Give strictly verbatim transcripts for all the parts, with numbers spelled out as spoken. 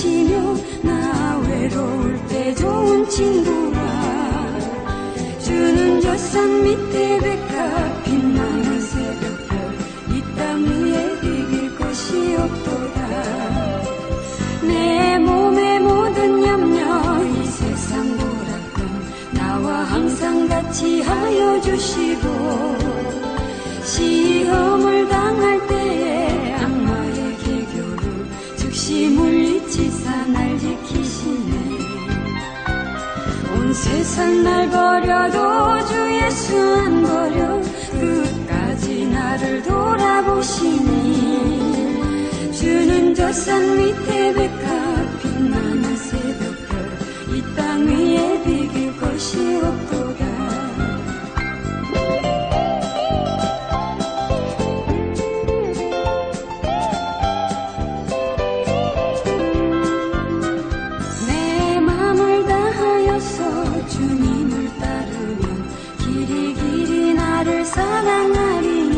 주시며 나 외로울 때 좋은 친구라. 주는 저 산 밑에 백합 빛나는 새벽별 이 땅 위에 비길 것이 없도다. 내 몸의 모든 염려 이 세상 보라건 나와 항상 같이 하여 주시고 시험을 당할 때에 악마의 기교를 즉시 물리치사 날 지키시네. 온 세상 날 버려도 주 예수 안 버려 끝까지 나를 돌아보시니. 주는 저 산 밑에 백합 빛나는 새벽별 이 땅 위에 비길 것이 없도다. 내 맘을 다하여서 주님을 따르면 길이 길이 나를 사랑하리니.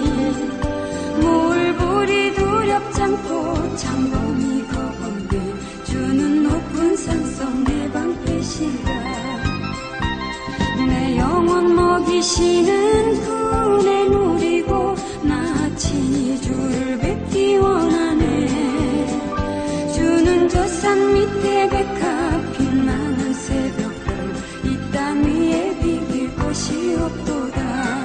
물불이 두렵지 않고 창범이 거건데 주는 높은 산속 내 방패시라. 내 영혼 먹이시는 그네 누리고 나 친히 주를 뵙기 원하네. 주는 저 산 밑에 백합 빛나는 새벽별 이 땅 위에 비길 것이 없도다.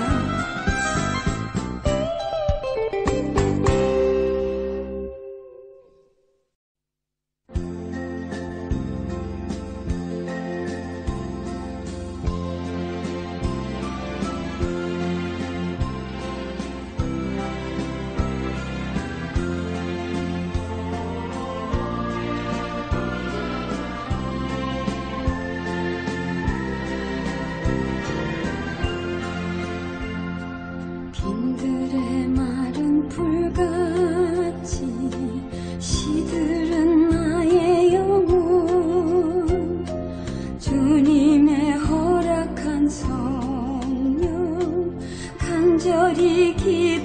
빈들의 마른 풀같이 시들은 나의 영혼. 주님의 허락한 성령 간절히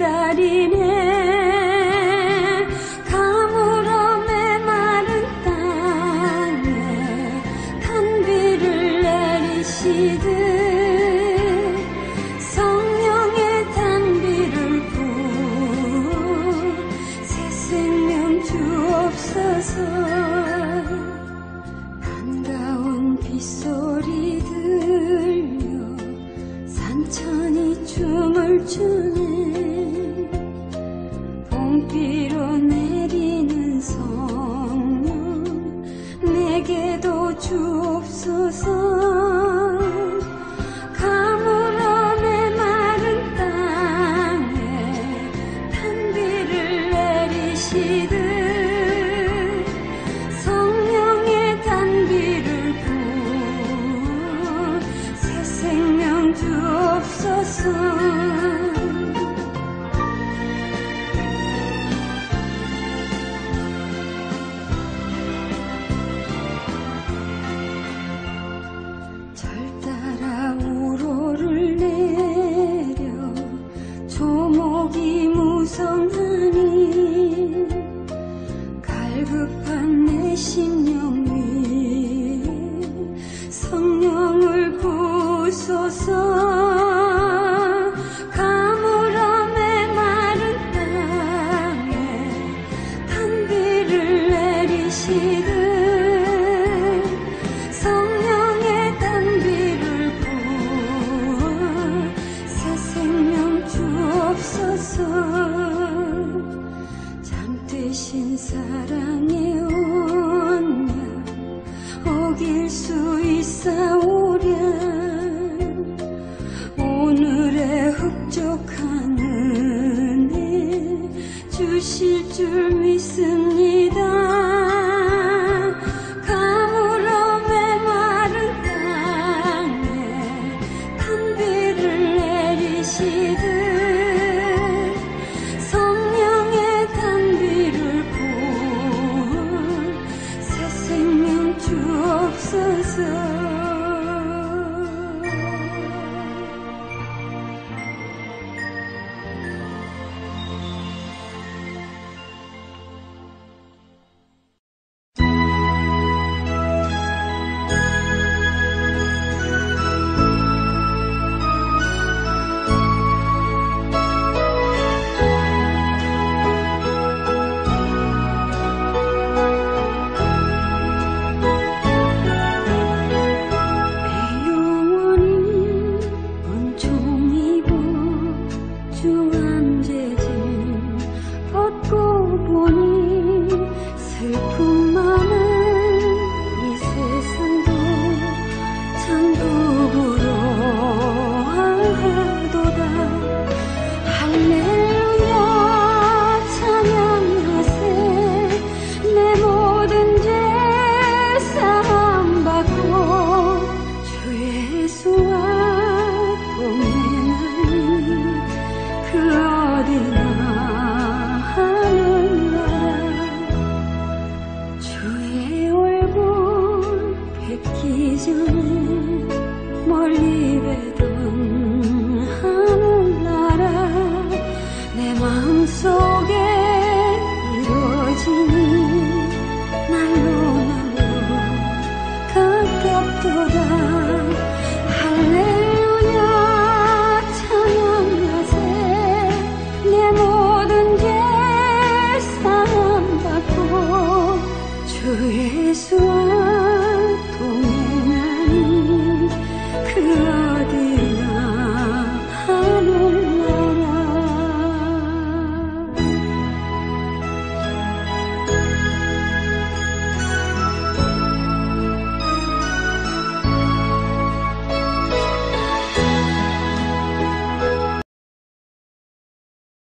기다리네. 가물어 메마른 땅에 단비를 내리시듯 반가운 빗소리 들려 산천이 춤을 추네. 봄비로 내리는 성령 내게도 주옵소서. 가물어 메마른 땅에 단비를 내리시듯 주옵소서. 절 따라 우로를 내려 조목이 무성하니. 갈급한 내 심령 위에 성령을 부소서. 가물어 메마른 땅에 단비를 내리시듯 성령의 단비를 부어 새 생명 주옵소서. 잠드신 사랑의 온야 어길 수 있사오랴. 오늘의 흡족한 은혜 주실 줄 믿습니다. 가물어 메마른 땅에 단비를 내리시듯 주의 수와